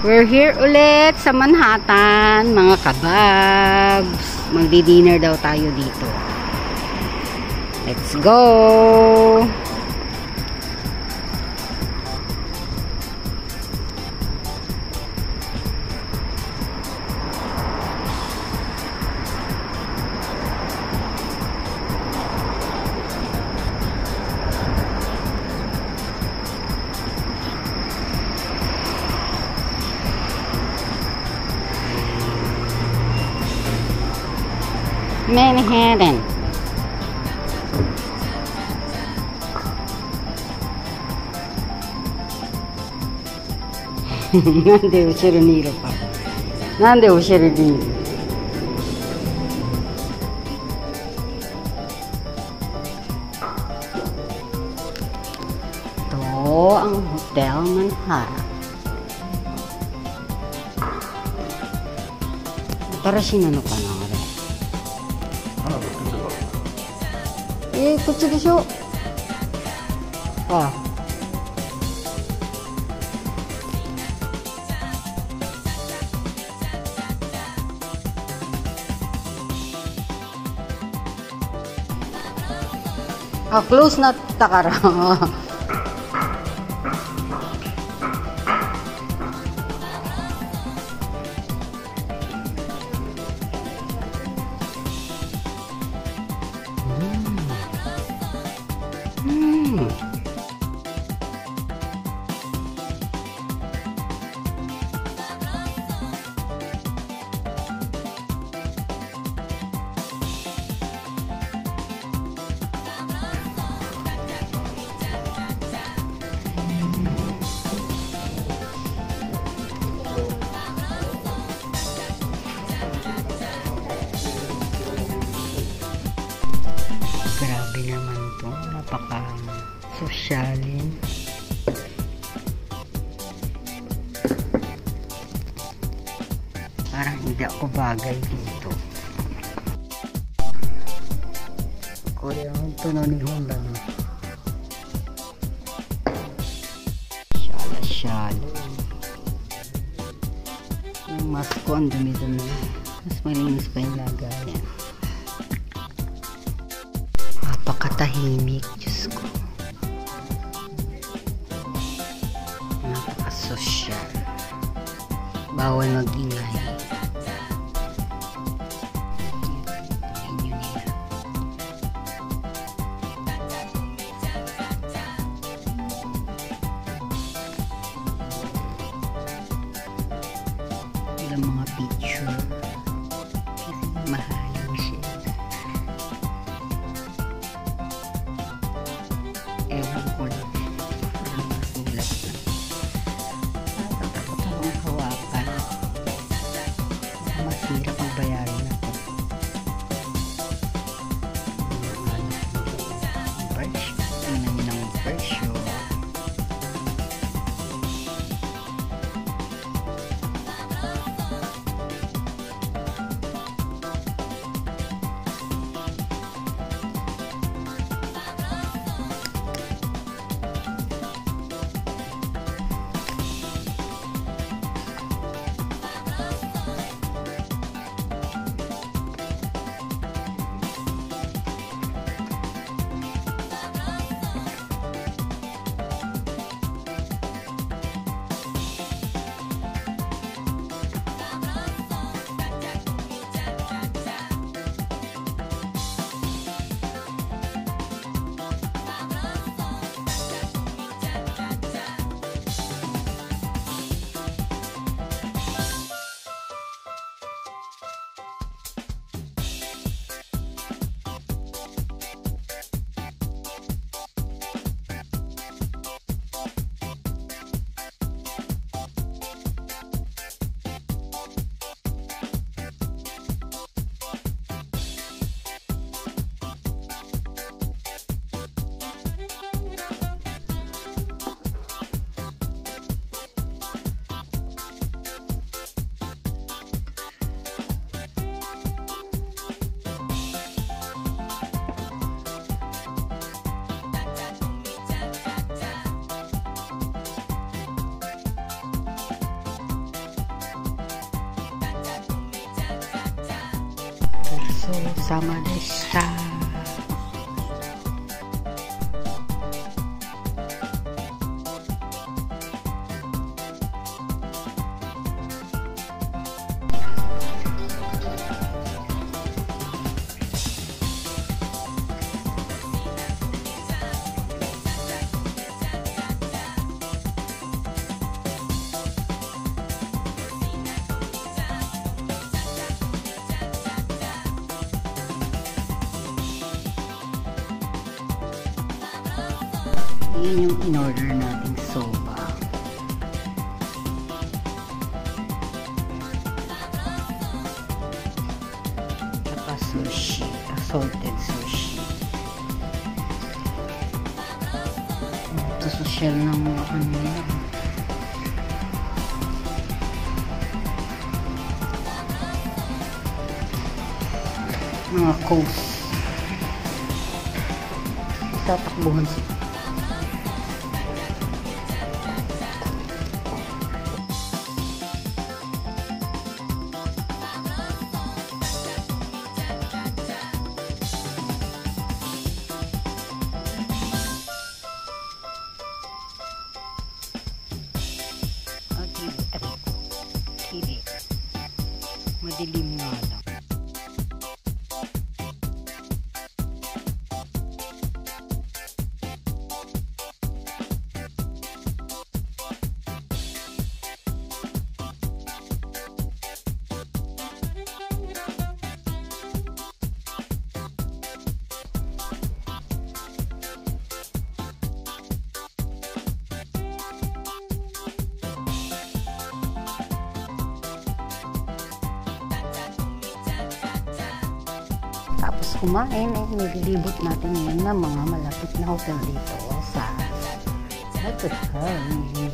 We're here ulit sa Manhattan, mga kababs. Magdi-dinner daw tayo dito. Let's go! Manhattan. Nande後ろにいるか。なんで後ろにいる? Ito ang Hotel Manhattan. Tarashi na no ka na? こっちでしょ。ああ、close なったから。Grabe naman to, napaka-sosyalin. Parang hindi ako bagay dito. Kuya, ito na ni Honda na. Shala-shala. Yung mask ko, ang dumi-dumi. Mas malinis pa yung lagayan. Napakatahimik, Diyos ko. Napakasosyal. Bawal mag-ingay. Ilang mga picture. Kasi mahal siya. Ewan ko lang. Parang masulat na. Natatakot akong hawakan. ごちそうさまでした。Yan yung in-order nating soba. Tsaka sushi. Assorted sushi. Ito sa shell ng ano yan. Mga coast. Tatakbuhan siya. Kili. Madilim nga lang. Tapos kumain, nililibot natin ngayon na mga malapit na hotel dito sa makuhari.